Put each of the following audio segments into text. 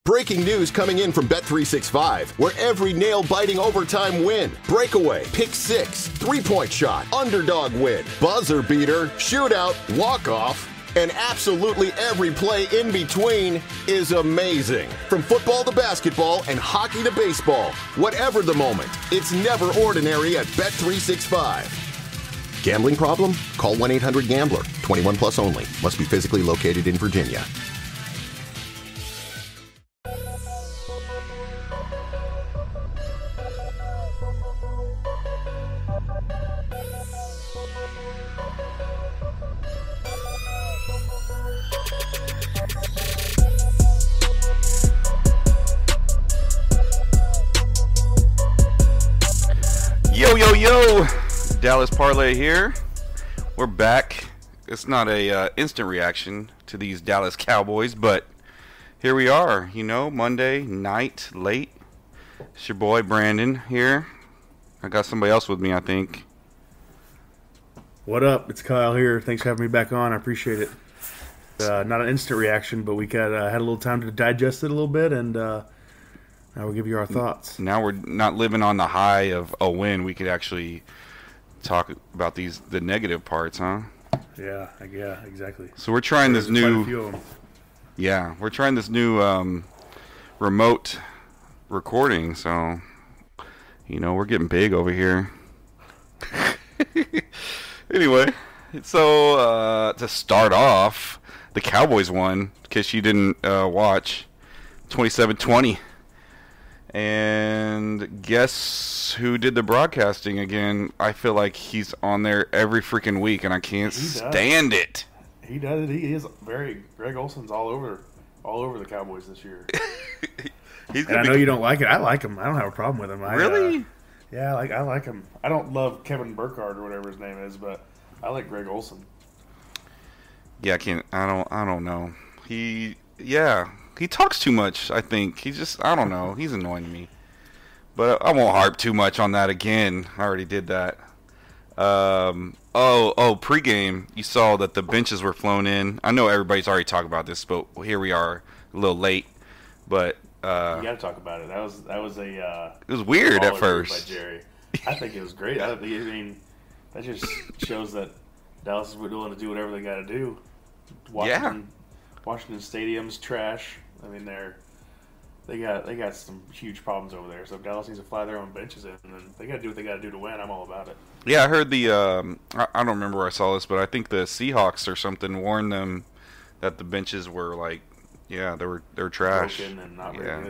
Breaking news coming in from Bet365, where every nail-biting overtime win, breakaway, pick six, three-point shot, underdog win, buzzer beater, shootout, walk-off, and absolutely every play in between is amazing. From football to basketball and hockey to baseball, whatever the moment, it's never ordinary at Bet365. Gambling problem? Call 1-800-GAMBLER. 21 plus only. Must be physically located in Virginia. Yo, Dallas Parlay here. We're back. It's not a instant reaction to these Dallas Cowboys, but here we are, Monday night, late. It's your boy Brandon here. I got somebody else with me, I think. What up? It's Kyle here. Thanks for having me back on. I appreciate it. Not an instant reaction, but we had a little time to digest it a little bit, and now we'll give you our thoughts. Now we're not living on the high of a win. We could actually talk about the negative parts, huh? Yeah, exactly. So we're trying this new. We're trying this new remote recording. So, we're getting big over here. Anyway, so to start off, the Cowboys won because you didn't watch 27-20. And guess who did the broadcasting again? I feel like he's on there every freaking week, and I can't stand it. He does it. He is Greg Olson's all over the Cowboys this year. I know you don't like it. I like him. I don't have a problem with him. Really? I like him. I don't love Kevin Burkhardt or whatever his name is, but I like Greg Olson. Yeah, I don't know. He talks too much, I think. I don't know. He's annoying me. But I won't harp too much on that again. I already did that. Pregame, you saw that the benches were flown in. I know everybody's already talked about this, but here we are, a little late. But you got to talk about it. That was it was weird at first. By Jerry. I think it was great. I mean, that just shows that Dallas is willing to do whatever they got to do. Washington Stadium's trash. I mean, they got some huge problems over there. So if Dallas needs to fly their own benches in, and then they got to do what they got to do to win. I'm all about it. Yeah, I heard I don't remember where I saw this, but I think the Seahawks or something warned them that the benches were they're trash. Broken and not very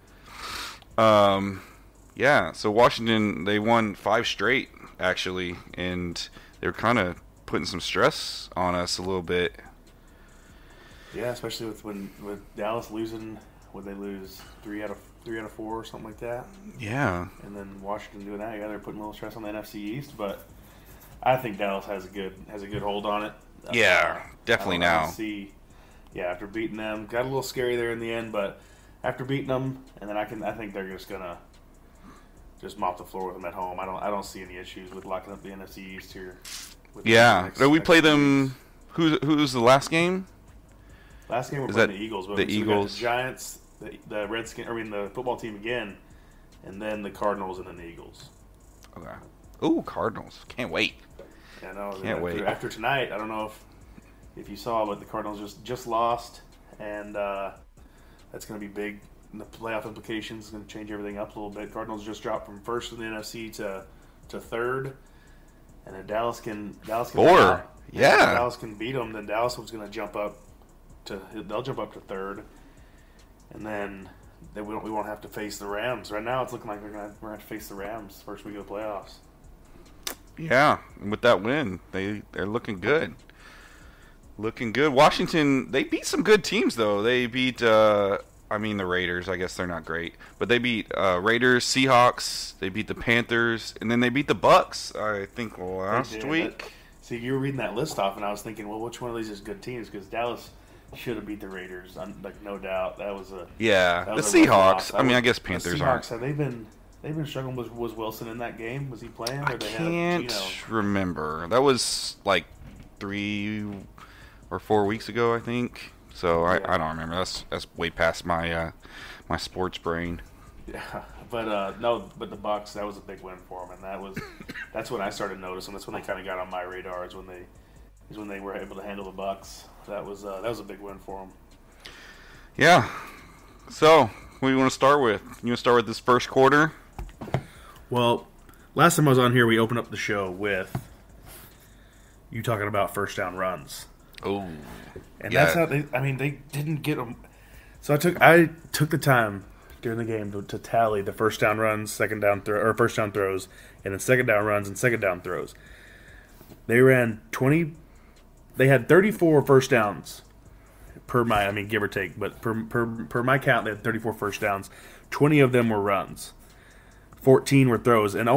good. Yeah. So Washington, they won 5 straight actually, and they're kind of putting some stress on us a little bit. Yeah, especially with Dallas losing, would they lose 3 out of 4 or something like that? Yeah. And then Washington doing that, they're putting a little stress on the NFC East, but I think Dallas has a good hold on it. Yeah, definitely now. After beating them, got a little scary there in the end, but after beating them, and then I think they're just gonna mop the floor with them at home. I don't see any issues with locking up the NFC East here. So we play them. Who's the last game? Last game we're playing the Eagles. But the Eagles, the Giants, the Redskins. The football team again, and then the Cardinals, and then the Eagles. Okay. Ooh, Cardinals! Can't wait. Yeah, no. Can't wait. After tonight, I don't know if you saw, but the Cardinals just lost, and that's going to be big. And the playoff implications is going to change everything up a little bit. Cardinals just dropped from first in the NFC to third, and if Dallas can 4. If Dallas can beat them, then Dallas was going to jump up. They'll jump up to third, and then we won't have to face the Rams. Right now, it's looking like we're gonna have to face the Rams first week of the playoffs. Yeah, and with that win, they're looking good. Washington, they beat some good teams though. They beat the Raiders. I guess they're not great, but they beat Raiders, Seahawks. They beat the Panthers, and then they beat the Bucks. I think last week. See, you were reading that list off, and I was thinking, well, which one of these is good teams? Because Dallas should have beat the Raiders, no doubt. That was the Seahawks. I guess Panthers aren't. Have they been struggling? Was Wilson in that game? Was he playing? I can't remember. That was like 3 or 4 weeks ago, I think. So I don't remember. That's way past my my sports brain. Yeah, but but the Bucks, that was a big win for them, and that's when I started noticing. That's when they kind of got on my radar. Is when they were able to handle the Bucks. That was a big win for them. Yeah. So what do you want to start with? You want to start with this first quarter? Well, last time I was on here, we opened up the show with you talking about first down runs. Oh, and that's how they didn't get them. So I took the time during the game to tally the first down runs, first down throws, and then second down runs and second down throws. They ran 20. They had 34 first downs give or take, but per my count, they had 34 first downs. 20 of them were runs. 14 were throws, and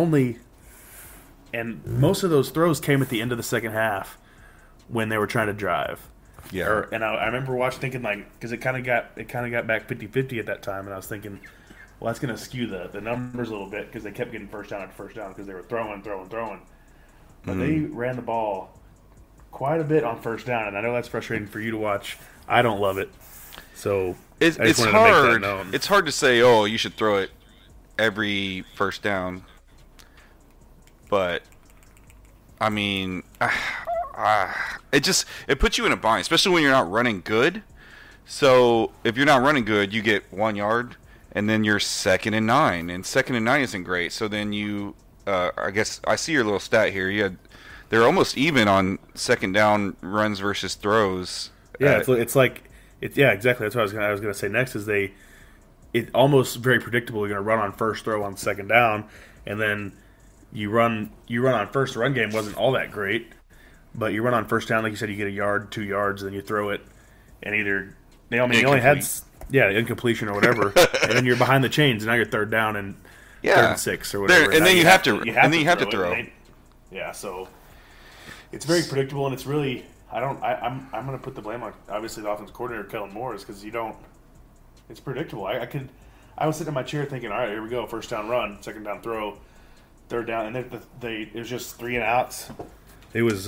most of those throws came at the end of the second half when they were trying to drive. Yeah. I remember thinking, because it kind of got back 50-50 at that time, and I was thinking, well, that's going to skew the numbers a little bit because they kept getting first down after first down because they were throwing. But they ran the ball quite a bit on first down, and I know that's frustrating for you to watch. I don't love it. So it's hard. It's hard to say, oh, you should throw it every first down. But I mean, it puts you in a bind, especially when you're not running good. So if you're not running good, you get 1 yard, and then you're 2nd and 9, and 2nd and 9 isn't great. So then you, I guess I see your little stat here. They're almost even on second down runs versus throws. Yeah, exactly. That's what I was gonna say next. Is it's almost very predictable. You're gonna run on first throw on second down, and then you run on first. The run game wasn't all that great, but you run on first down, like you said, you get 1 yard, 2 yards, and then you throw it, and either you only had incompletion or whatever, and then you're behind the chains, and now you're third down and 3rd and 6 or whatever, and then you have to throw. So it's very predictable, and it's really I'm going to put the blame on obviously the offensive coordinator Kellen Moore, because it's predictable. I was sitting in my chair thinking, all right, here we go, first down run, second down throw, third down, and it was just 3 and outs. It was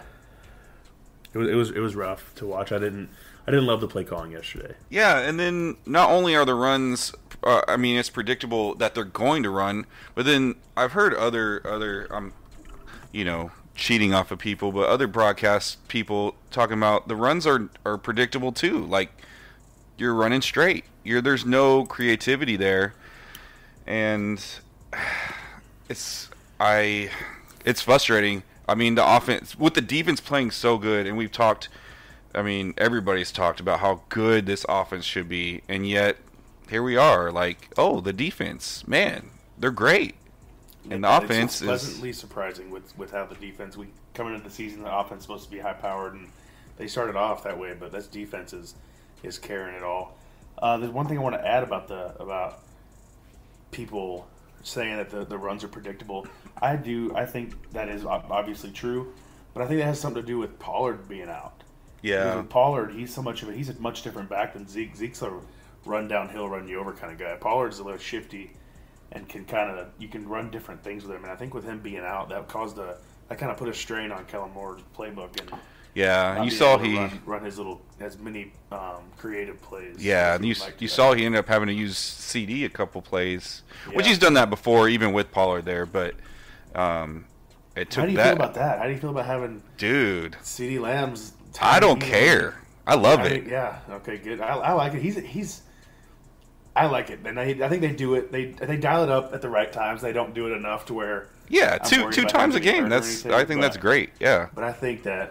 rough to watch. I didn't love the play calling yesterday. Yeah, and then not only are the runs, it's predictable that they're going to run, but then I've heard other cheating off of people, but other broadcast people talking about the runs are predictable too. Like, you're running straight. There's no creativity there, and it's frustrating. I mean, the offense with the defense playing so good, and we've talked. I mean, everybody's talked about how good this offense should be, and yet here we are. Like, oh, the defense, man, they're great. And the offense is pleasantly surprising with how the defense. We coming into the season, the offense is supposed to be high powered, and they started off that way. But this defense is carrying it all. There's one thing I want to add about people saying that the runs are predictable. I think that is obviously true, but I think that has something to do with Pollard being out. Yeah, because with Pollard, he's a much different back than Zeke. Zeke's a run downhill, run you over kind of guy. Pollard's a little shifty. And you can run different things with him, and I think with him being out, that kind of put a strain on Kellen Moore's playbook. And yeah, you saw he run as many creative plays. Yeah, and you saw he ended up having to use CD a couple plays, which he's done that before, even with Pollard there. But it took. How do you feel about that? How do you feel about having CD Lamb's? I don't care. I love it. Yeah. Okay. Good. I like it. I like it, and I think they do it. They dial it up at the right times. They don't do it enough to where two times a game. That's great. Yeah, but I think that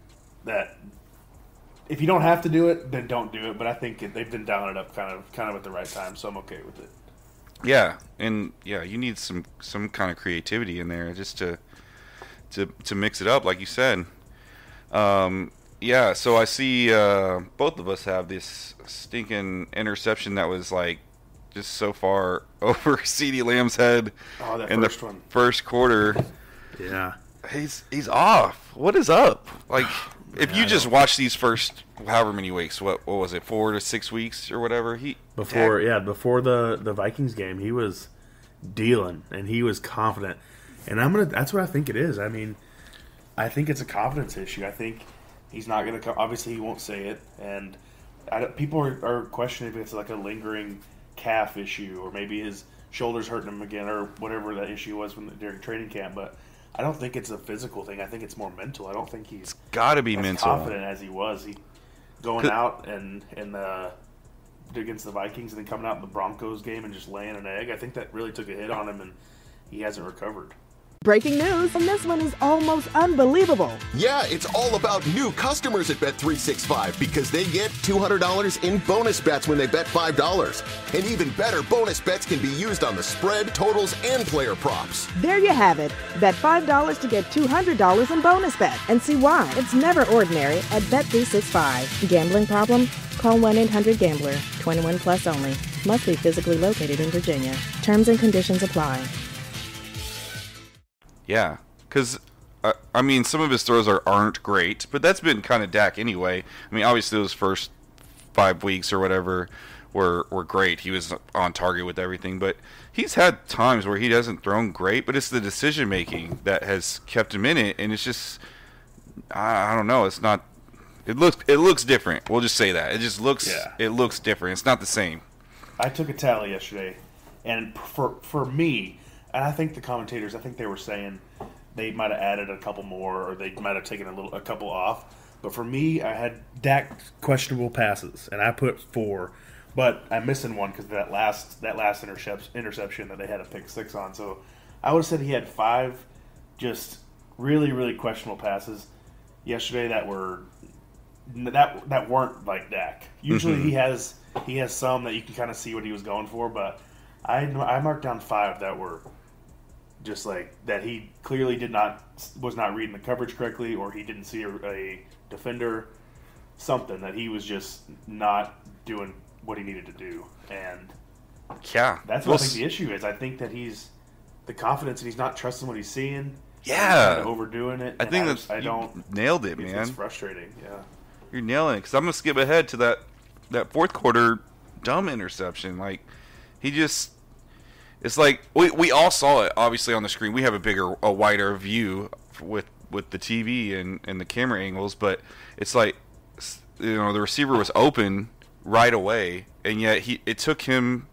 if you don't have to do it, then don't do it. But I think they've been dialing it up kind of at the right time, so I'm okay with it. Yeah, and you need some kind of creativity in there just to mix it up, like you said. Yeah, so I see both of us have this stinking interception that was like just so far over CeeDee Lamb's head in the first quarter. Yeah, he's off. What is up? Like, if you just watch these first however many weeks, what was it, 4 to 6 weeks or whatever? Before the Vikings game, he was dealing and he was confident, and that's what I think it is. I mean, I think it's a confidence issue. I think he's not going to come. Obviously, he won't say it, people are questioning if it's like a lingering calf issue or maybe his shoulder's hurting him again or whatever that issue was during training camp. But I don't think it's a physical thing. I think it's more mental. I don't think he's got to be mental. Confident as he was. He going out and against the Vikings and then coming out in the Broncos game and just laying an egg. I think that really took a hit on him, and he hasn't recovered. Breaking news, and this one is almost unbelievable. Yeah, it's all about new customers at Bet365 because they get $200 in bonus bets when they bet $5. And even better, bonus bets can be used on the spread, totals, and player props. There you have it. Bet $5 to get $200 in bonus bets. And see why. It's never ordinary at Bet365. Gambling problem? Call 1-800-GAMBLER. 21 plus only. Must be physically located in Virginia. Terms and conditions apply. Yeah, because, I mean, some of his throws aren't great, but that's been kind of Dak anyway. I mean, obviously those first 5 weeks or whatever were great. He was on target with everything, but he's had times where he hasn't thrown great, but it's the decision-making that has kept him in it, and it's just, I don't know, it's not, it looks different. We'll just say that. It just looks, It looks different. It's not the same. I took a tally yesterday, and for me, and I think the commentators, I think they were saying they might have added a couple more, or they might have taken a couple off. But for me, I had Dak questionable passes, and I put 4, but I'm missing one because that last interception that they had a pick 6 on. So I would have said he had 5 just really, really questionable passes yesterday that weren't like Dak. Usually he has some that you can kind of see what he was going for, but I marked down 5 that were just like that he clearly was not reading the coverage correctly, or he didn't see a defender, something that he was just not doing what he needed to do. And that's what I think the issue is. I think that he's the confidence and he's not trusting what he's seeing. Yeah, he's overdoing it. I think nailed it, man. It's frustrating. Yeah, you're nailing it, because I'm gonna skip ahead to that fourth quarter dumb interception. Like, he just. It's like we all saw it obviously on the screen. We have a wider view with the TV and the camera angles, but it's like, you know, the receiver was open right away, and yet it took him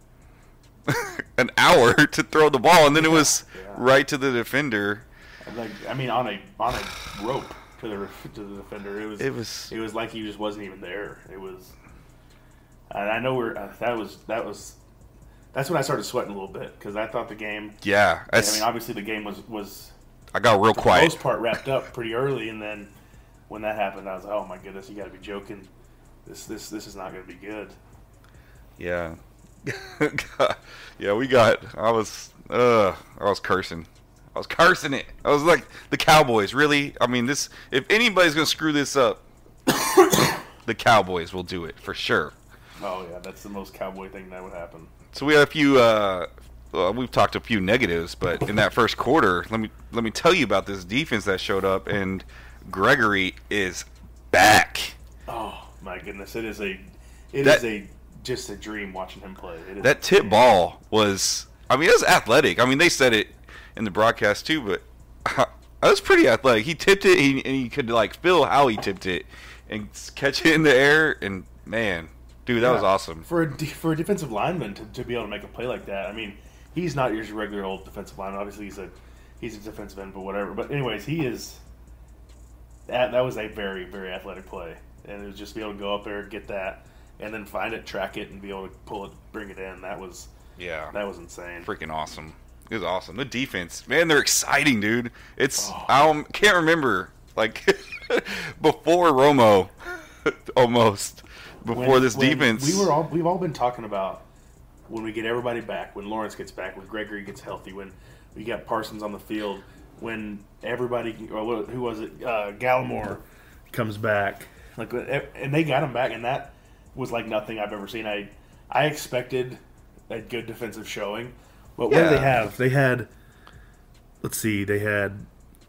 an hour to throw the ball, and then it was right to the defender. Like, I mean, on a rope to the defender. It was like he just wasn't even there. It was, and I know that's when I started sweating a little bit, because I thought the game. Yeah, I mean, obviously the game was. I got real quiet. For the most part, wrapped up pretty early, and then when that happened, I was like, "Oh my goodness, you got to be joking! This is not going to be good." Yeah, yeah. I was cursing. I was cursing it. I was like, the Cowboys, really? I mean, if anybody's going to screw this up, the Cowboys will do it for sure. Oh yeah, that's the most Cowboy thing that would happen. So we had a few. We've talked a few negatives, but in that first quarter, let me tell you about this defense that showed up, and Gregory is back. Oh my goodness, it is just a dream watching him play. That tip ball was. I mean, it was athletic. I mean, they said it in the broadcast too, but that was pretty athletic. He tipped it, and he could like feel how he tipped it and catch it in the air, and man. Dude, that was awesome. For a defensive lineman to be able to make a play like that, I mean, he's not your regular old defensive lineman. Obviously, he's a defensive end, but whatever. But anyways, he is. That was a very, very athletic play, and it was just be able to go up there, get that, and then find it, track it, and be able to pull it, bring it in. That was insane. Freaking awesome. It was awesome. The defense, man, they're exciting, dude. I can't remember like before Romo, almost. Before this defense, we've all been talking about when we get everybody back, when Lawrence gets back, when Gregory gets healthy, when we got Parsons on the field, when everybody, or who was it, Gallimore comes back, like, and they got him back, and that was like nothing I've ever seen. I expected a good defensive showing, but what do they have? They had, let's see, they had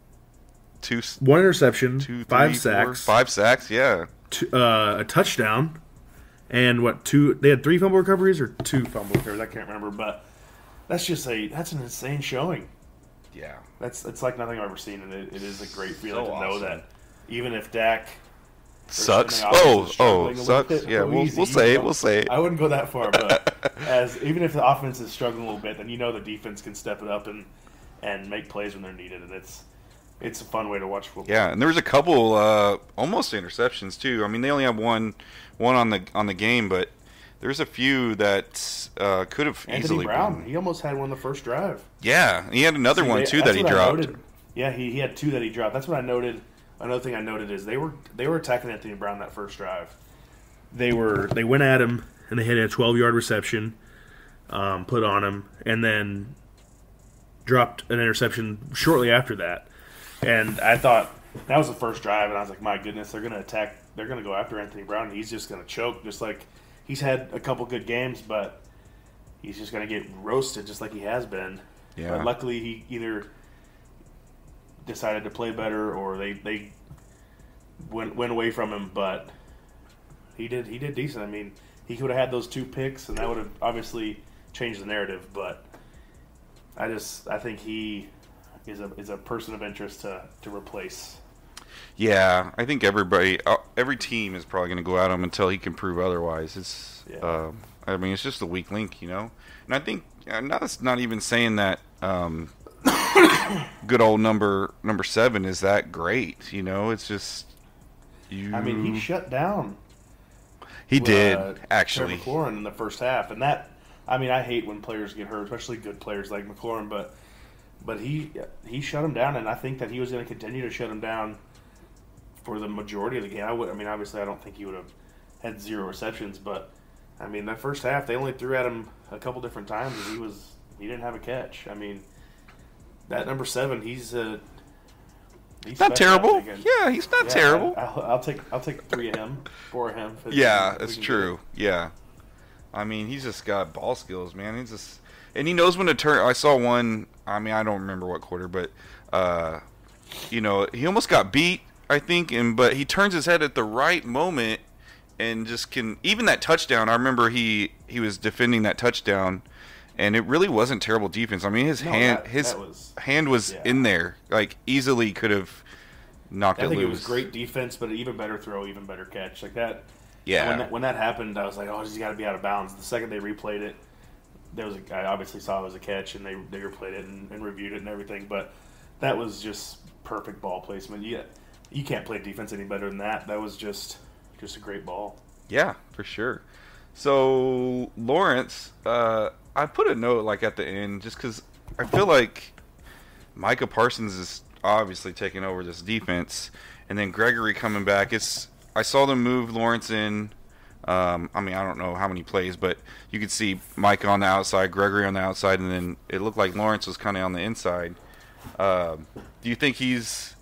one interception, 5 sacks, 5 sacks, yeah, a touchdown. And they had 3 fumble recoveries or 2 fumble recoveries, I can't remember, but that's an insane showing. Yeah. It's like nothing I've ever seen, and it is a great feeling to know that even if Dak Sucks. Their struggling a little Sucks. bit. Yeah, we'll Easy, say you it. know? We'll say it. I wouldn't go that far, but even if the offense is struggling a little bit, then the defense can step it up and make plays when they're needed, and it's a fun way to watch football. Yeah, and there was a couple almost interceptions too. I mean, they only have one on the game, but there's a few that could have easily Brown, been. he almost had one the first drive. Yeah, he had another one too that he dropped. Yeah, he had two that he dropped. That's what I noted. Another thing I noted is they were attacking Anthony Brown that first drive. They went at him and they hit a 12-yard reception, put on him, and then dropped an interception shortly after that. And I thought that was the first drive, and I was like, my goodness, they're going to attack. They're going to go after Anthony Brown. And he's just going to choke, just like he's had a couple good games, but he's just going to get roasted just like he has been. Yeah. But luckily, he either decided to play better or they went away from him, but he did decent. I mean, he could have had those 2 picks, and that would have obviously changed the narrative. But I think he is a person of interest to replace. Yeah, I think every team is probably going to go at him until he can prove otherwise. I mean, it's just a weak link, And I think that's not even saying that good old number 7 is that great. It's just I mean, he shut down. He did actually McLaurin in the first half, and that. I mean, I hate when players get hurt, especially good players like McLaurin, but he shut him down, and I think that he was going to continue to shut him down for the majority of the game. I mean, obviously, I don't think he would have had 0 receptions, but I mean, that first half they only threw at him a couple different times, and he didn't have a catch. I mean, that number 7, he's not terrible. Yeah, he's not terrible. I'll take 3 of him, 4 of him. Yeah, that's true. Yeah, I mean, he's just got ball skills, man. And he knows when to turn. I saw one. I mean, I don't remember what quarter, but he almost got beat, I think, but he turns his head at the right moment and just can. Even that touchdown, I remember he was defending that touchdown, and it really wasn't terrible defense. I mean, his hand was in there, like easily could have knocked it loose. I think it was great defense, but an even better throw, even better catch, like that. Yeah. When that happened, I was like, oh, he's got to be out of bounds. The second they replayed it, I obviously saw it was a catch, and they replayed it and reviewed it and everything. But that was just perfect ball placement. You can't play defense any better than that. That was just a great ball. Yeah, for sure. So Lawrence, I put a note like at the end just because I feel like Micah Parsons is obviously taking over this defense, and then Gregory coming back. I saw them move Lawrence in. I mean, I don't know how many plays, but you could see Micah on the outside, Gregory on the outside, and then it looked like Lawrence was kind of on the inside. Do you think is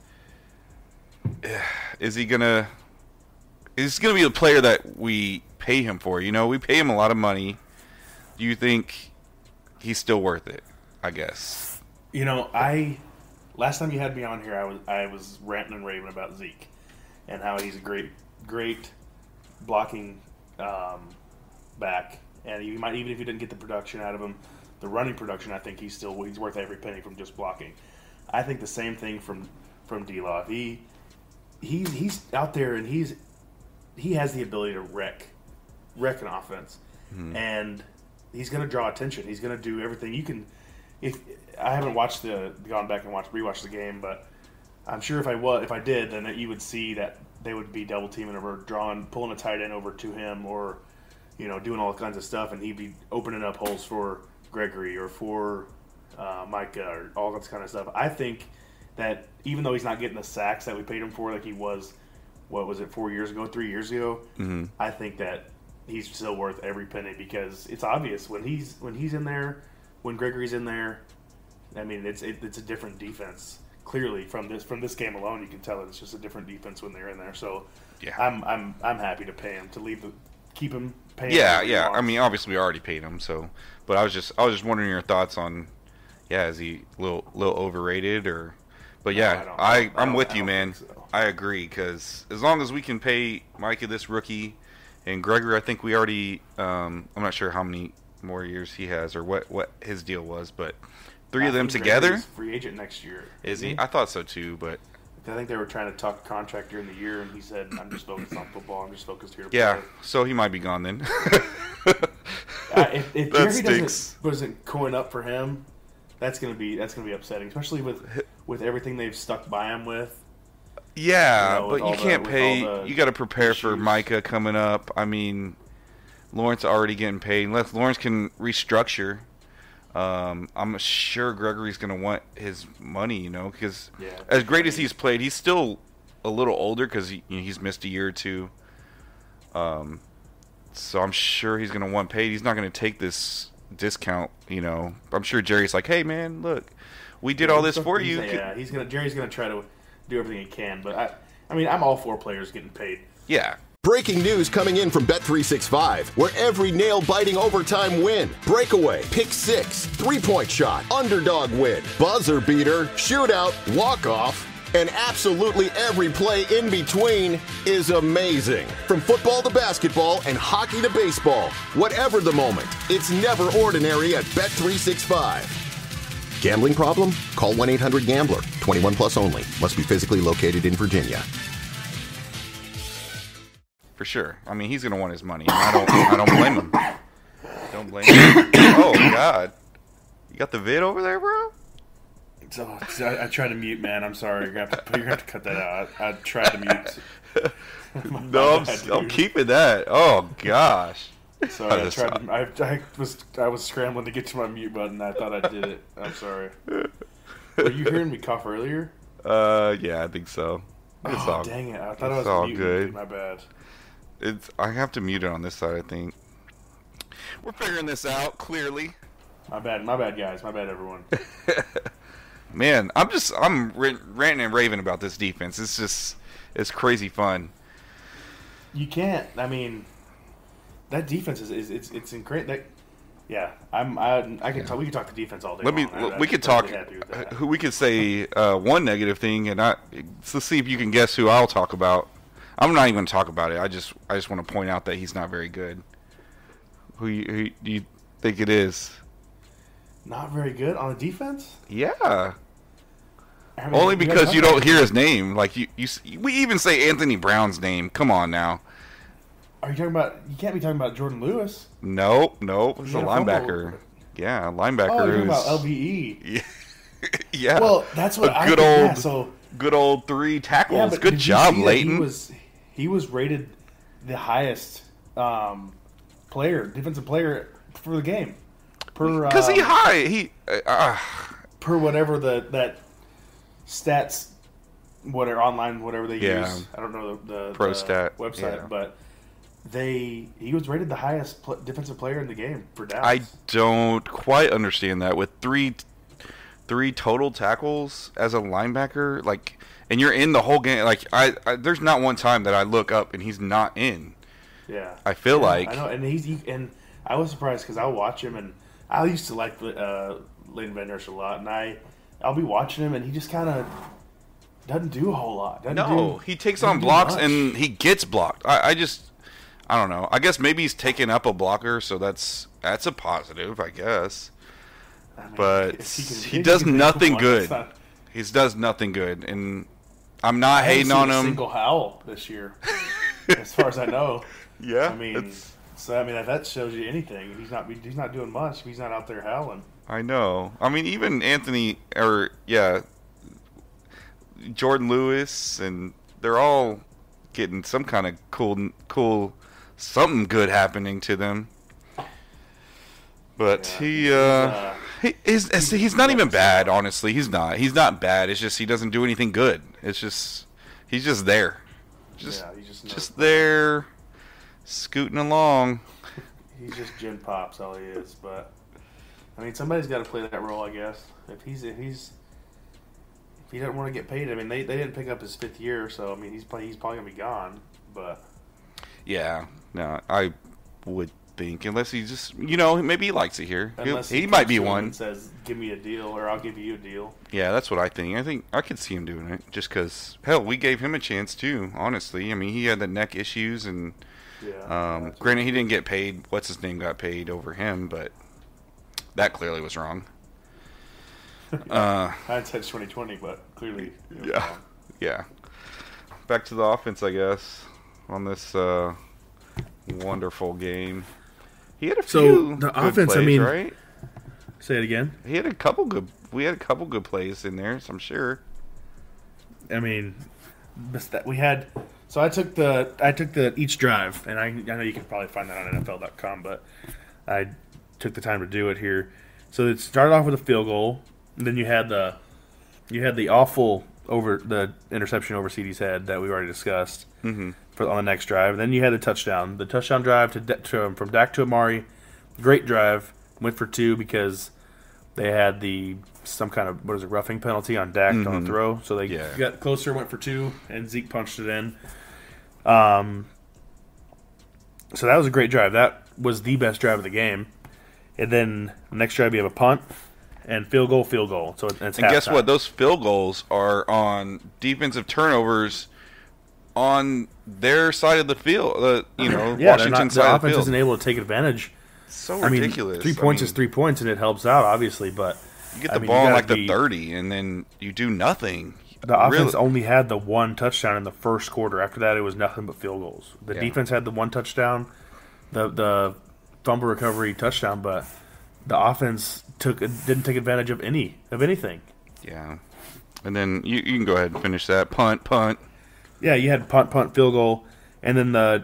he gonna be the player that we pay him for? We pay him a lot of money. Do you think he's still worth it? I guess. Last time you had me on here, I was ranting and raving about Zeke and how he's a great blocking back, and you might, even if you didn't get the production out of him, the running production, I think he's worth every penny from just blocking. I think the same thing from D-Law. He's out there and he has the ability to wreck an offense, and he's going to draw attention. He's going to do everything you can. If I haven't gone back and rewatched the game, but I'm sure if I did, then you would see that they would be double teaming or pulling a tight end over to him, or doing all kinds of stuff, and he'd be opening up holes for Gregory or for Micah or all that kind of stuff. I think that even though he's not getting the sacks that we paid him for, like he was, 3 years ago, I think that he's still worth every penny, because it's obvious when he's in there, when Gregory's in there. I mean, it's a different defense. Clearly, from this game alone, you can tell it's just a different defense when they're in there. So, yeah, I'm happy to pay him keep him paying. Yeah. I mean, obviously we already paid him, so. But I was just wondering your thoughts on, is he a little overrated or? But yeah, I'm with you, man. So. I agree, because as long as we can pay Micah this rookie, and Gregory, I think we already. I'm not sure how many more years he has or what his deal was, but 3 of them together. He's free agent next year. Is he? I thought so too, but I think they were trying to talk contract during the year, and he said, "I'm just focused on football. I'm just focused here to Yeah, play." so he might be gone then. If Jerry wasn't going up for him, that's gonna be upsetting, especially with everything they've stuck by him with. Yeah, you know, but you can't pay. You got to prepare for Micah coming up. I mean, Lawrence already getting paid. Unless Lawrence can restructure, I'm sure Gregory's going to want his money. Because as great as he's played, he's still a little older because he's missed a year or two. So I'm sure he's going to want paid. He's not going to take this discount. I'm sure Jerry's like, "Hey man, look, we did all this for you." Yeah, Jerry's going to try to do everything he can, but I mean, I'm all for players getting paid. Yeah. Breaking news coming in from Bet365, where every nail-biting overtime win, breakaway, pick six, three-point shot, underdog win, buzzer beater, shootout, walk-off, and absolutely every play in between is amazing. From football to basketball and hockey to baseball, whatever the moment, it's never ordinary at Bet365. Gambling problem? Call 1-800-GAMBLER. 21 plus only. Must be physically located in Virginia. For sure. I mean, he's going to want his money. I don't blame him. Don't blame him. Oh, God. You got the vid over there, bro? So, I tried to mute, man. I'm sorry. You're going to have to cut that out. I tried to mute. No, I'm keeping that. Oh, gosh. Sorry, I was scrambling to get to my mute button. I thought I did it. I'm sorry. Were you hearing me cough earlier? Yeah, I think so. Dang it! I thought I was muting. Good. My bad. I have to mute it on this side, I think. We're figuring this out clearly. My bad, guys. My bad, everyone. Man, I'm ranting and raving about this defense. It's crazy fun. You can't. I mean, that defense it's incredible. Yeah, I can talk. We can talk the defense all day. We could talk. We could say one negative thing, and let's see if you can guess who I'll talk about. I'm not even going to talk about it. I just want to point out that he's not very good. Who do you think it is? Not very good on the defense? Yeah. I mean, only because you don't hear his name. Like we even say Anthony Brown's name. Come on now. Are you talking about? You can't be talking about Jordan Lewis. Nope. It's a linebacker. Yeah, a linebacker. Oh, you're talking about LBE. Yeah. Well, that's what I think. Good old 3 tackles. Good job, Leighton. He was rated the highest defensive player for the game. Because he's high. Per whatever that stats, whatever online, whatever they use. I don't know the ProStat website, but he was rated the highest defensive player in the game for Dallas. I don't quite understand that with three total tackles as a linebacker, and you're in the whole game. I there's not one time that I look up and he's not in. Yeah, I feel like I know, and and I was surprised because I'll watch him, and I used to like Leighton Van Der Esch a lot, and I'll be watching him, and he just kind of doesn't do a whole lot. He takes on blocks and he gets blocked. I don't know. I guess maybe he's taking up a blocker, so that's a positive, I guess. I mean, but he does nothing good. He does nothing good, and I'm not hating on him. Single howl this year, as far as I know. Yeah, I mean, if that shows you anything, he's not doing much. He's not out there howling. I know. I mean, even Jordan Lewis, and they're all getting some kind of cool, something good happening to them. But he's not even bad, honestly. He's not bad. It's just he doesn't do anything good. It's just he's just there. Just there, scooting along. He's just Jim Pops, all he is. But I mean, somebody's got to play that role, I guess. If he doesn't want to get paid, I mean, they didn't pick up his 5th year, so I mean, he's probably gonna be gone. But yeah, no, I would think unless he just maybe he likes it here. He might be one. And says, "Give me a deal, or I'll give you a deal." Yeah, that's what I think. I think I could see him doing it just because. Hell, we gave him a chance too. Honestly, I mean, he had the neck issues, and granted, he didn't get paid. What's his name got paid over him, but that clearly was wrong. Hindsight's 20/20, but clearly, Yeah. Back to the offense, I guess, on this wonderful game. He had a few the good offense, plays, right? Say it again. We had a couple good plays in there, so I'm sure. I mean, we had. So I took the each drive, and I know you can probably find that on NFL.com, but I took the time to do it here. So it started off with a field goal, and then you had the awful the interception over CD's head that we already discussed on the next drive. Then you had the touchdown drive from Dak to Amari, great drive, went for 2 because they had some kind of roughing penalty on Dak on the throw, so they got closer, went for 2, and Zeke punched it in. So that was a great drive. That was the best drive of the game. And then the next drive you have a punt. And field goal. So it's and guess what? Those field goals are on defensive turnovers on their side of the field. Washington's side of the field. The offense isn't able to take advantage. So ridiculous. 3 points is 3 points, and it helps out, obviously. But you get the ball in the 30, and then you do nothing. The offense only had the 1 touchdown in the first quarter. After that, it was nothing but field goals. The defense had the 1 touchdown, the fumble recovery touchdown, but the offense didn't take advantage of anything. Yeah, and then you can go ahead and finish that punt. Yeah, you had punt, field goal, and then the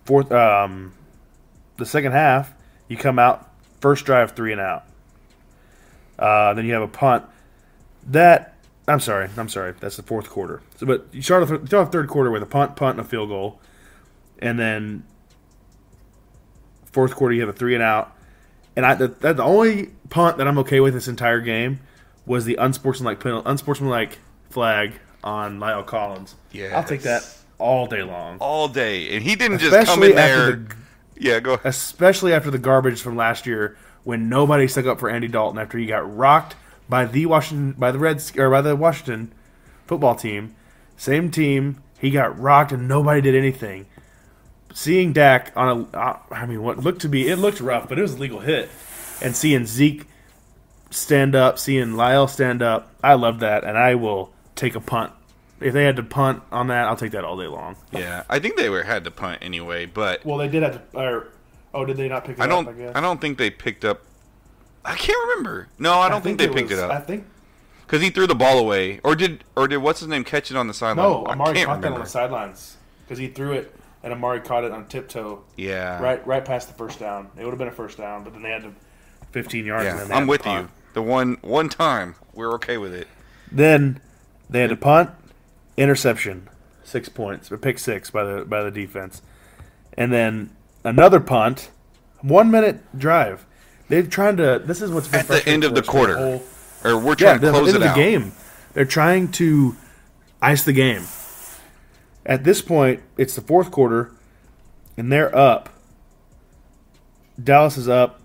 second half you come out first drive 3 and out. Then you have a punt. I'm sorry. That's the fourth quarter. So, but you start off third quarter with a punt, and a field goal, and then fourth quarter you have a 3 and out. And the only punt that I'm okay with this entire game was the unsportsmanlike flag on Lyle Collins. Yeah, I'll take that all day long. All day, and he didn't just come in there. Go ahead. Especially after the garbage from last year when nobody stuck up for Andy Dalton after he got rocked by the Washington football team. Same team, he got rocked and nobody did anything. Seeing Dak on what looked rough, but it was a legal hit. And seeing Zeke stand up, seeing Lyle stand up, I love that, and I will take a punt. If they had to punt on that, I'll take that all day long. Yeah, I think they had to punt anyway, but well, they did have to. Did they not pick it up? I guess. I don't think they picked up. I can't remember. No, I don't think they picked it up. I think because he threw the ball away, or did what's his name catch it on the sideline? No, Amari caught that on the sidelines because he threw it. And Amari caught it on tiptoe. Yeah. Right past the first down. It would have been a first down, but then they had to 15 yards. Yeah, and then they I'm with punt. you. The one time, we're okay with it. Then they had to punt, interception, 6 points, or pick 6 by the defense. And then another punt, 1 minute drive. They're trying to, this is what's been at the end of the quarter. Or we're trying to close it out. At the end of the game. They're trying to ice the game. At this point, it's the fourth quarter, and they're up. Dallas is up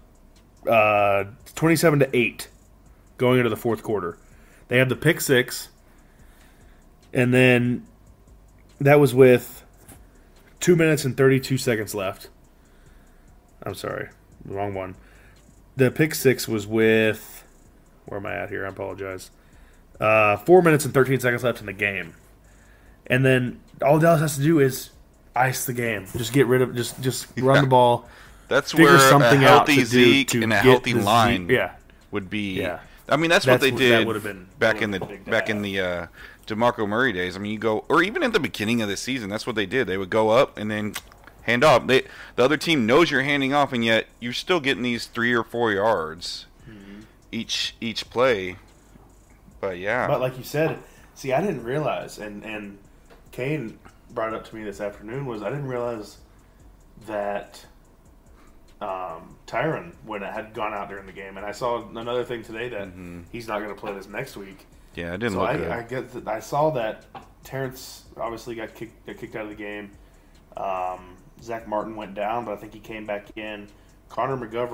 27-8 going into the fourth quarter. They have the pick 6, and then that was with 2 minutes and 32 seconds left. I'm sorry, wrong one. The pick 6 was with, where am I at here? I apologize. 4 minutes and 13 seconds left in the game. And then all Dallas has to do is ice the game. Just get rid of, just run the ball. That's where something a healthy out Zeke to and a healthy line Zeke, would be. Yeah. I mean, that's what they did back in the DeMarco Murray days. I mean, you go, or even at the beginning of the season, that's what they did. They would go up and then hand off. The other team knows you're handing off, and yet you're still getting these 3 or 4 yards each play. But yeah. But like you said, see, I didn't realize, and Kane brought it up to me this afternoon, was I didn't realize that Tyron had gone out during the game, and I saw another thing today that he's not going to play this next week. Yeah, it didn't look good. I saw that Terrence obviously got kicked out of the game. Zach Martin went down, but I think he came back in. Connor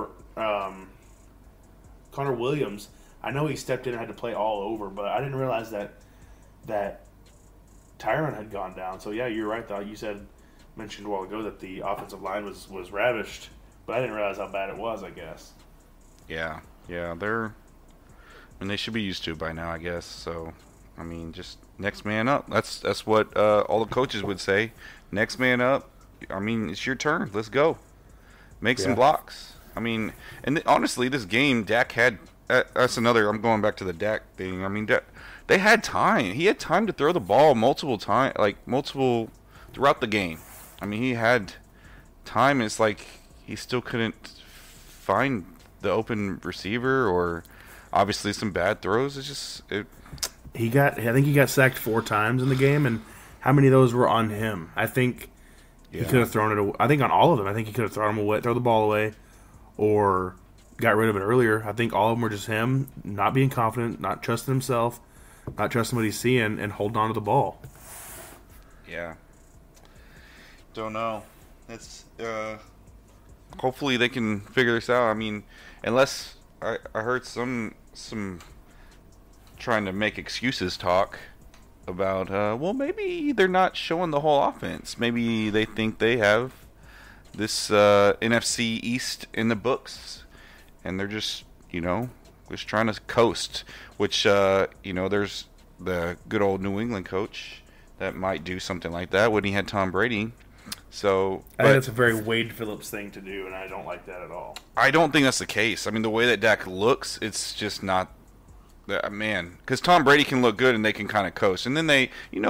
Williams, I know he stepped in and had to play all over, but I didn't realize that Tyron had gone down. So yeah, you're right though. You mentioned a while ago that the offensive line was ravished, but I didn't realize how bad it was, I guess. Yeah, they should be used to it by now, I guess. So, I mean, just next man up. That's what all the coaches would say. Next man up. I mean, it's your turn. Let's go. Make some blocks. I mean, and honestly, this game, Dak had. That's another. I'm going back to the Dak thing. I mean, they had time. He had time to throw the ball multiple throughout the game. I mean, he had time. It's like he still couldn't find the open receiver, or obviously some bad throws. It's just I think he got sacked 4 times in the game, and how many of those were on him? I think he could have thrown it away. I think on all of them. I think he could have thrown the ball away, or got rid of it earlier. I think all of them were just him not being confident, not trusting himself, not trusting what he's seeing, and holding on to the ball. Yeah. Don't know. It's hopefully they can figure this out. I mean, unless I heard some trying to make excuses talk about well, maybe they're not showing the whole offense. Maybe they think they have this NFC East in the books, and they're just trying to coast. Which there's the good old New England coach that might do something like that when he had Tom Brady. So I think that's a very Wade Phillips thing to do, and I don't like that at all. I don't think that's the case. I mean, the way that Dak looks, it's just not man. Because Tom Brady can look good and they can kind of coast, and then they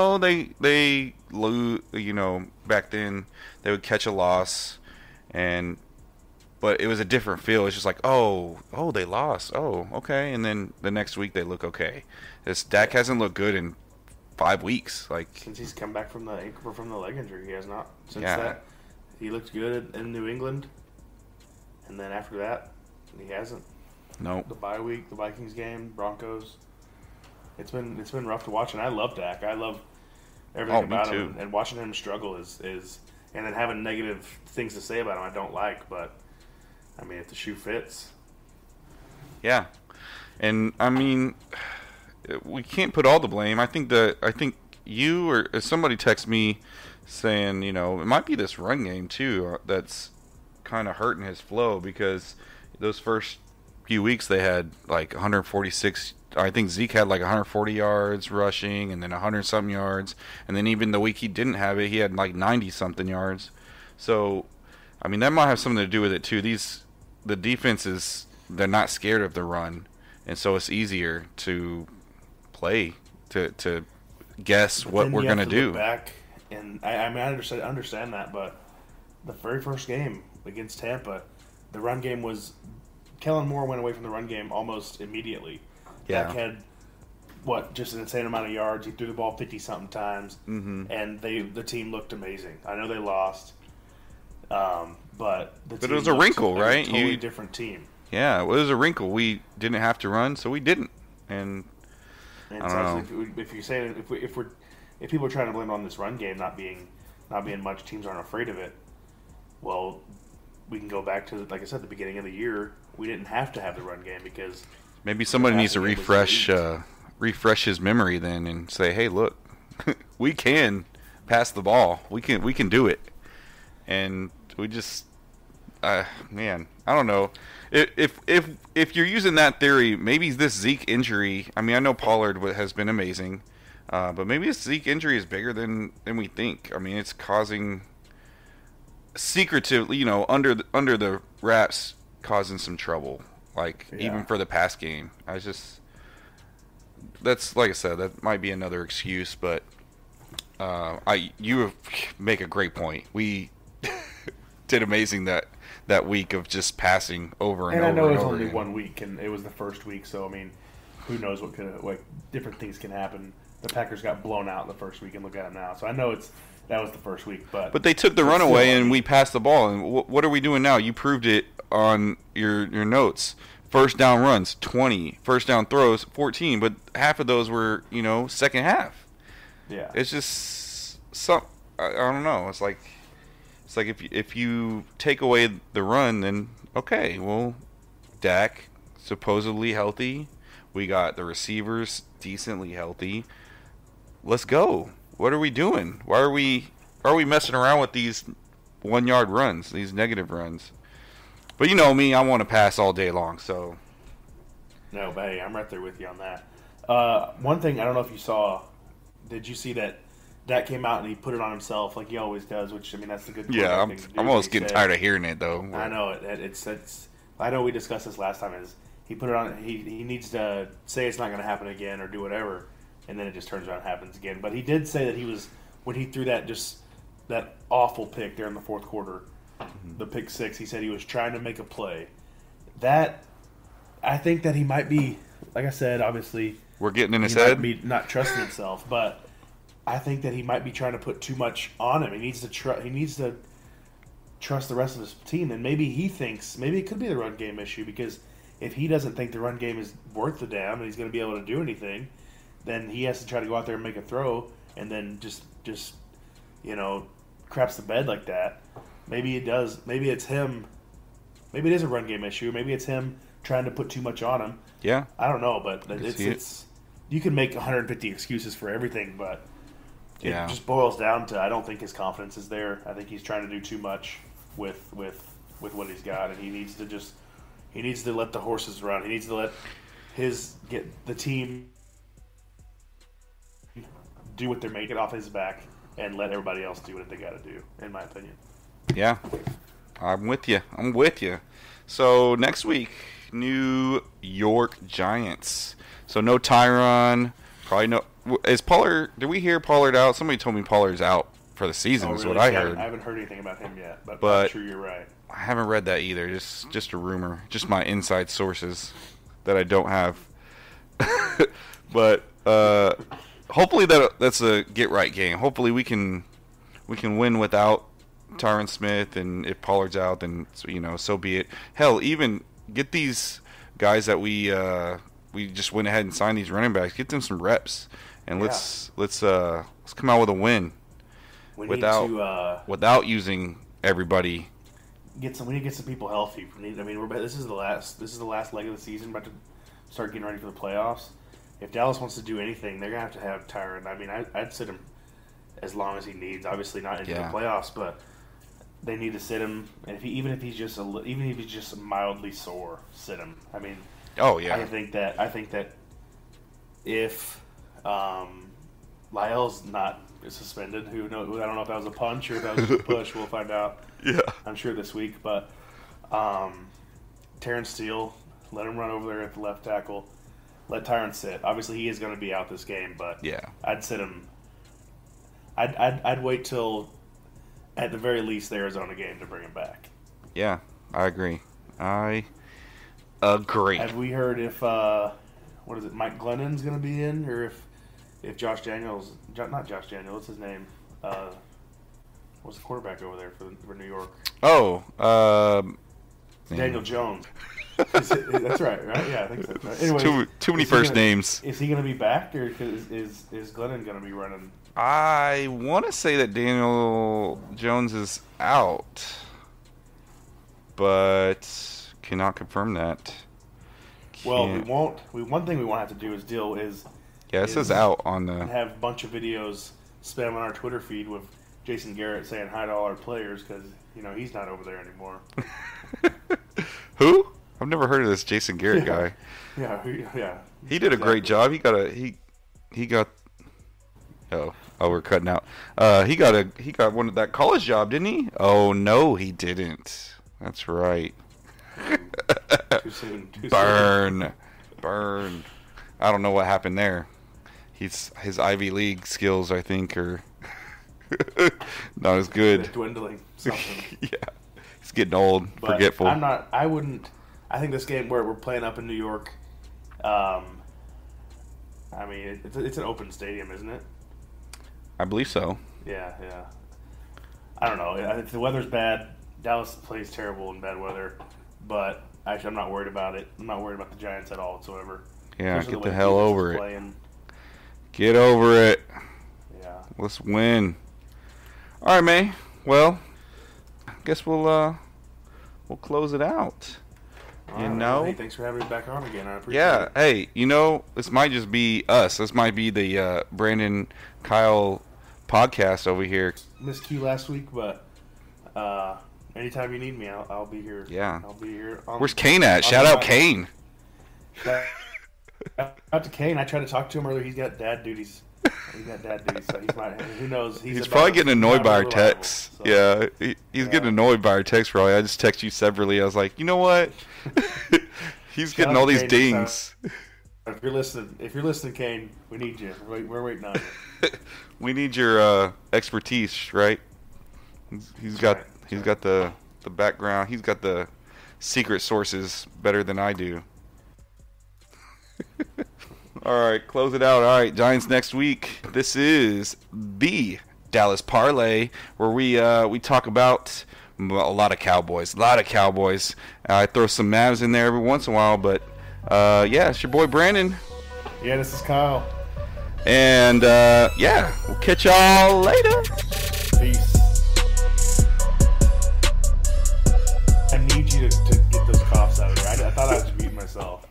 lose. Back then they would catch a loss, but it was a different feel. It's just like, oh, they lost. Oh, okay, and then the next week they look okay. Dak hasn't looked good in 5 weeks, since he's come back from the leg injury. He has not since that. He looked good in New England, and then after that, he hasn't. Nope. The bye week, the Vikings game, Broncos. It's been rough to watch, and I love Dak. I love everything about him, and watching him struggle is and then having negative things to say about him I don't like. But I mean, if the shoe fits, yeah, and I mean, we can't put all the blame. I think you or somebody texted me saying, it might be this run game too that's kind of hurting his flow, because those first few weeks they had like 146. I think Zeke had like 140 yards rushing, and then 100-something yards, and then even the week he didn't have it, he had like 90-something yards. So, I mean, that might have something to do with it too. The defenses, they're not scared of the run, and so it's easier to play to guess what we're going to do. Look back, and I understand that, but the very first game against Tampa, the run game was Kellen Moore went away from the run game almost immediately. Yeah. Dak had just an insane amount of yards. He threw the ball 50-something times, and the team looked amazing. I know they lost, but it was a wrinkle, right? A totally different team. Yeah, it was a wrinkle. We didn't have to run, so we didn't, and I don't know. If you say if people are trying to blame it on this run game not being much, teams aren't afraid of it. Well, we can go back to, like I said, the beginning of the year. We didn't have to have the run game because maybe somebody needs to refresh his memory then and say, hey, look, we can pass the ball. We can do it, and we just man, I don't know. If you're using that theory, maybe this Zeke injury. I mean, I know Pollard has been amazing, but maybe this Zeke injury is bigger than we think. I mean, it's causing secretively, under the wraps, causing some trouble. Even for the pass game, that's like I said, that might be another excuse, but you make a great point. We did amazing that week of just passing over and over. And I know it was only one week, and it was the first week, so I mean, who knows what different things can happen. The Packers got blown out the first week, and look at them now. So I know that was the first week, but they took the run away, and we passed the ball. And what are we doing now? You proved it on your notes. First down runs, 20. First down throws, 14. But half of those were, second half. Yeah. It's just I don't know. It's like if you take away the run, then okay, well, Dak supposedly healthy. We got the receivers decently healthy. Let's go. What are we doing? Why are we messing around with these 1-yard runs, these negative runs? But you know me, I want to pass all day long, so. No, but hey, I'm right there with you on that. One thing, I don't know if you saw, did you see that Dak came out and he put it on himself like he always does, which, I mean, that's the good Yeah, thing to do. I'm almost getting tired of hearing it, though. I know. It's. I know we discussed this last time, is he put it on, he needs to say it's not going to happen again or do whatever, and then it just turns around and happens again. But he did say that he was, when he threw that awful pick there in the fourth quarter, the pick six, he said he was trying to make a play. That, I think that he might be, like I said, obviously, we're getting in his he might head. be not trusting himself, but I think that he might be trying to put too much on him. He needs to trust the rest of his team, and maybe he thinks maybe it could be the run game issue, because if he doesn't think the run game is worth the damn and he's going to be able to do anything, then he has to try to go out there and make a throw, and then just craps the bed like that. Maybe it does. Maybe it's him. Maybe it is a run game issue. Maybe it's him trying to put too much on him. Yeah, I don't know, but it's you can make 150 excuses for everything, but it just boils down to, I don't think his confidence is there. I think he's trying to do too much with what he's got, and he needs to let the horses run. He needs to let get the team do what they're making off his back, and let everybody else do what they got to do, in my opinion. Yeah, I'm with you. So next week, New York Giants. So no Tyron. Probably no. Is Pollard? Did we hear Pollard out? Somebody told me Pollard's out for the season. Oh, Is really? what I See, heard. I haven't heard anything about him yet, but I'm sure you're right. I haven't read that either. Just a rumor. Just my inside sources that I don't have. But hopefully that's a get right game. Hopefully we can win without Tyron Smith, and if Pollard's out, then so be it. Hell, even get these guys that we just went ahead and signed, these running backs. Get them some reps, and let's come out with a win without using everybody. We need to get some people healthy. This is the last leg of the season. About to start getting ready for the playoffs. If Dallas wants to do anything, they're gonna have to have Tyron. I mean, I'd sit him as long as he needs. Obviously, not into the playoffs, but they need to sit him. And even if he's just mildly sore, sit him. I mean, I think that if Lyle's not suspended, who knows? I don't know if that was a punch or if that was just a push. We'll find out. Yeah, I'm sure this week. But Terrence Steele, let him run over there at the left tackle. Let Tyron sit. Obviously, he is going to be out this game, but I'd sit him. I'd wait till, at the very least, the Arizona game to bring him back. Yeah, I agree. Have we heard if Mike Glennon's going to be in, or if Josh Daniels, not Josh Daniels, what's his name? What's the quarterback over there for New York? Daniel Jones. That's right? Yeah, I think so. Right. Anyways, too many first names. Is he going to be back, or is Glennon going to be running? I want to say that Daniel Jones is out, but cannot confirm that. Well, we won't. One thing we won't have to do it says out on the. Have a bunch of videos spam on our Twitter feed with Jason Garrett saying hi to all our players, because he's not over there anymore. Who? I've never heard of this Jason Garrett guy. Yeah. He did a great job. He got. Oh, we're cutting out. He got one of that college job, didn't he? Oh no, he didn't. That's right. Too soon. Burn. I don't know what happened there. His Ivy League skills, I think, are not as good. Dwindling. Something. Yeah, he's getting old, forgetful. I think this game where we're playing up in New York. It's an open stadium, isn't it? I believe so. Yeah. I don't know. If the weather's bad, Dallas plays terrible in bad weather. But actually, I'm not worried about it. I'm not worried about the Giants at all whatsoever. Yeah, get the hell over it. Get over it. Yeah. Let's win. All right, May. Well, I guess we'll close it out. Hey, thanks for having me back on again. I appreciate it. Hey, this might just be us. This might be the Brandon Kyle podcast over here. Missed you last week, but anytime you need me, I'll be here. Yeah. I'll be here. Where's Kane at? Shout out Kane. out to Kane. I tried to talk to him earlier. He's got dad duties. So he's might. Who knows? He's probably getting annoyed by our texts. So. Yeah, he's getting annoyed by our texts. Probably. I just text you separately. I was like, you know what? He's getting all these dings. If you're listening, Kane, we need you. We're waiting on you. We need your expertise, right? He's got the background. He's got the secret sources better than I do. All right, close it out. All right, Giants next week. This is the Dallas Parlay, where we talk about a lot of Cowboys. I throw some Mavs in there every once in a while, but yeah, it's your boy Brandon. Yeah, this is Kyle. And yeah, we'll catch y'all later. Peace. I need you to get those coughs out of there. I thought I was muting myself.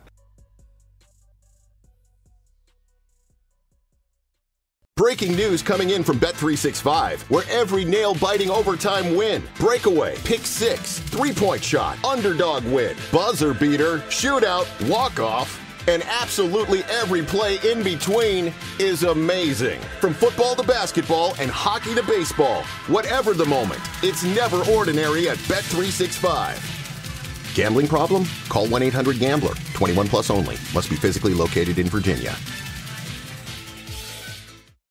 Breaking news coming in from Bet365, where every nail-biting overtime win, breakaway, pick six, three-point shot, underdog win, buzzer beater, shootout, walk-off, and absolutely every play in between is amazing. From football to basketball and hockey to baseball, whatever the moment, it's never ordinary at Bet365. Gambling problem? Call 1-800-GAMBLER. 21 plus only. Must be physically located in Virginia.